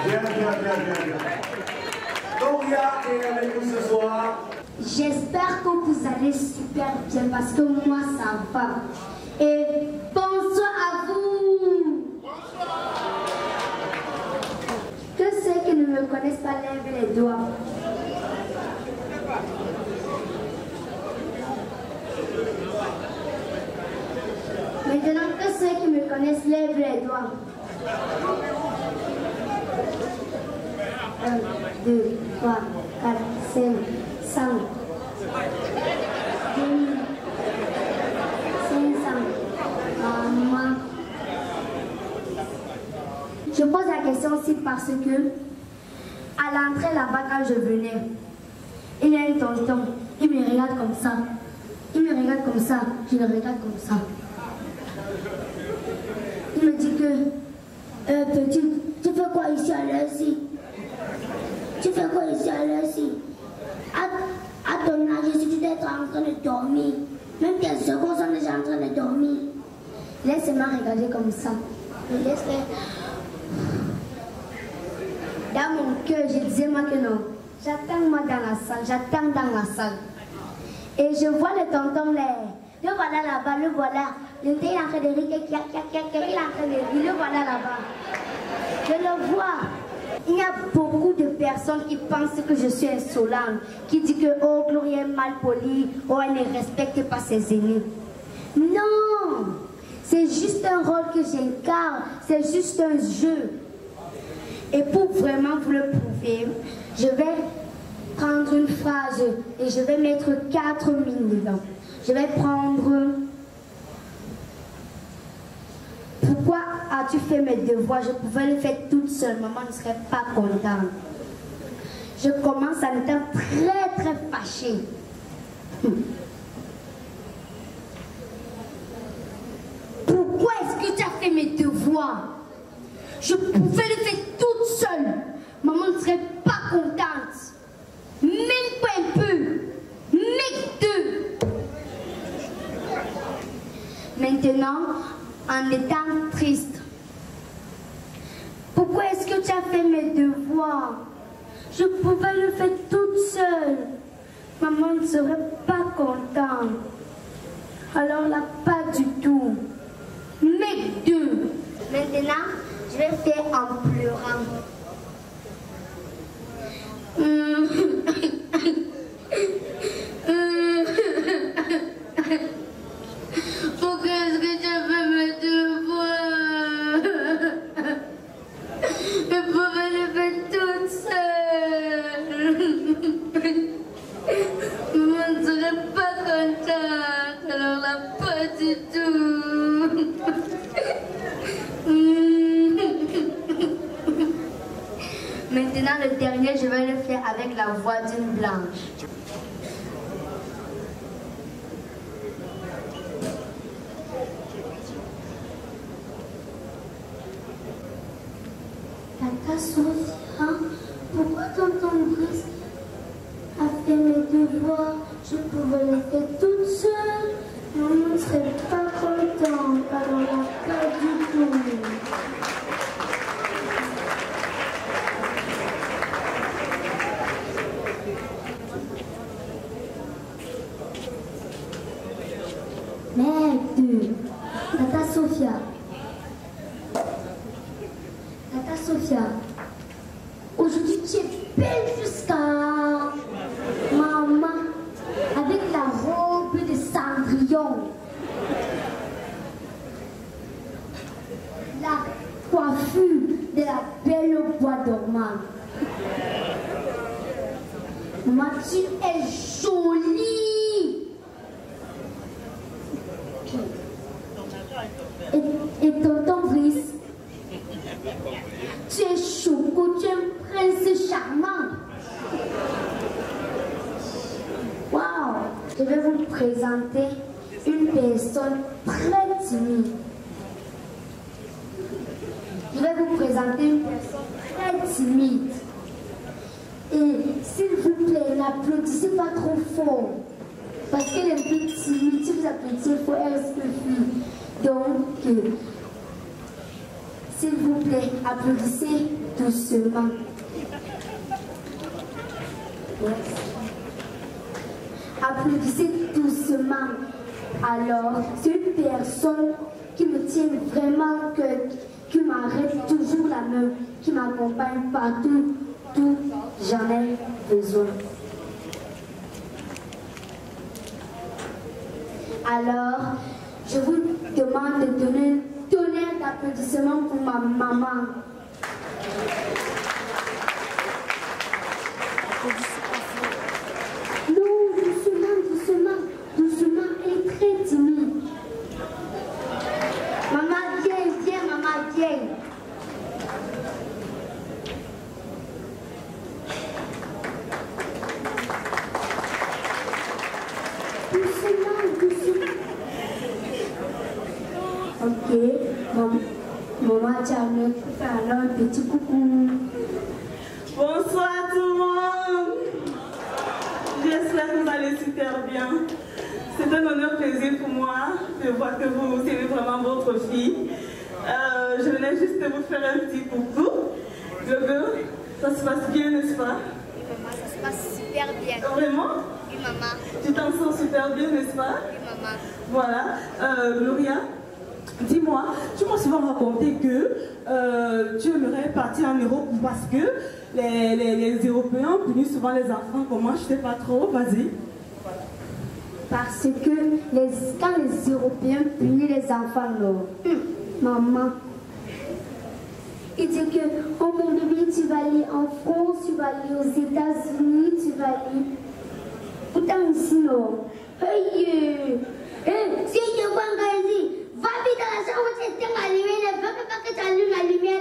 Bien, bien, bien, bien, bien. Doria est avec nous ce soir. J'espère que vous allez super bien parce que moi ça va. Et bonsoir à vous. Que ceux qui ne me connaissent pas lèvent les doigts. Maintenant que ceux qui me connaissent lèvent les doigts. 1, 2, 3, 4, 5, 500. 500. Maman. Je pose la question aussi parce que à l'entrée là-bas quand je venais, il y a un tonton, il me regarde comme ça. Il me regarde comme ça, je le regarde comme ça. Il me dit que, petite, tu fais quoi ici à l'heure-ci? Tu fais quoi ici à l'heure-ci? À ton âge, si tu es en train de dormir, même quelques secondes, on est déjà en train de dormir. Laisse-moi regarder comme ça. Je laisse faire. Dans mon cœur, je disais moi que non. J'attends moi dans la salle, j'attends dans la salle. Et je vois le tonton là. Le voilà là-bas, le voilà. Il est en train de rire, il est en train de rire, le voilà là-bas. Je le vois. Il y a beaucoup de personnes qui pensent que je suis insolente, qui disent que oh, Gloria est mal polie, oh, elle ne respecte pas ses aînés. Non, c'est juste un rôle que j'incarne, c'est juste un jeu. Et pour vraiment vous le prouver, je vais prendre une phrase et je vais mettre 4 lignes dedans. Je vais prendre... Pourquoi as-tu fait mes devoirs? Je pouvais le faire toute seule. Maman ne serait pas contente. Je commence à être très très fâchée. Pourquoi est-ce que tu as fait mes devoirs? Je pouvais le faire toute seule. Maman ne serait pas contente. Même pas un peu. Mais 2. Maintenant, en étant triste. Pourquoi est-ce que tu as fait mes devoirs? Je pouvais le faire toute seule. Maman ne serait pas contente. Alors là, pas du tout. Mais 2. Maintenant, je vais faire en pleurant. Pourquoi est-ce que tu as fait mes devoirs? Je pouvais le faire toute seule. Maman ne serait pas contente. Alors là, pas du tout. Maintenant, le dernier, je vais le faire avec la voix d'une blanche. Tata Sophia, pourquoi tonton Brice a fait mes devoirs? Je pouvais les faire toute seule. Maman ne serait pas contente. Alors là, pas du tout. Merde. Tata Sophia. Tata Sophia. Aujourd'hui, tu es belle jusqu'à maman avec la robe de Cendrillon. La coiffure de la belle au bois dormant. Maman, tu es jolie. Et tonton Brice, tu es choco, tu es un prince charmant. Waouh! Je vais vous présenter une personne très timide. Je vais vous présenter une personne très timide. Et s'il vous plaît, n'applaudissez pas trop fort. Parce qu'elle est un peu timide. Si vous applaudissez fort, elle se fuit. Donc, S'il vous plaît, applaudissez doucement. Merci. Applaudissez doucement. Alors, c'est une personne qui me tient vraiment que qui m'arrête toujours la main, qui m'accompagne partout, tout j'en ai besoin. Alors, je vous demande de donner un tonnerre d'applaudissements pour ma maman. Non, doucement, doucement, elle est très timide. Maman, viens, maman, viens. Doucement. Ok, maman, tu as fait alors un petit coucou. Bonsoir tout le monde. J'espère que vous allez super bien. C'est un honneur, plaisir pour moi de voir que vous aimez vraiment votre fille. Je venais juste vous faire un petit coucou. Gogo, ça se passe bien, n'est-ce pas? Oui, maman, ça se passe super bien. Vraiment? Oui, maman. Tu t'en sors super bien, n'est-ce pas? Oui, maman. Voilà. Gloria, dis-moi, tu m'as souvent raconté que tu aimerais partir en Europe parce que les Européens punissent souvent les enfants. Comment? Je sais pas trop, vas-y. Parce que quand les Européens punissent les enfants, maman, il dit que, oh mon bébé, tu vas aller en France, tu vas aller aux États-Unis, tu vas aller. Pourtant, ici, non. Si je vois un ici, va vite dans la chambre, tu éteins la lumière, ne veux pas que tu allumes la lumière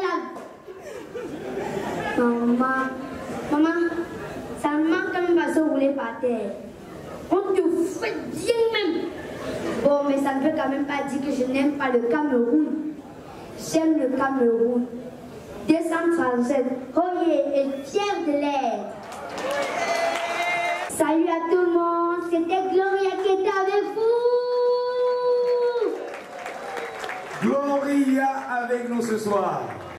là. Maman, ça me manque quand même pas se rouler par terre. On te fait bien même. Bon, mais ça ne veut quand même pas dire que je n'aime pas le Cameroun. J'aime le Cameroun. Décembre 37, Oye est fier de l'être. Salut à tout le monde, c'était Gloria qui était avec vous. Gloria avec nous ce soir.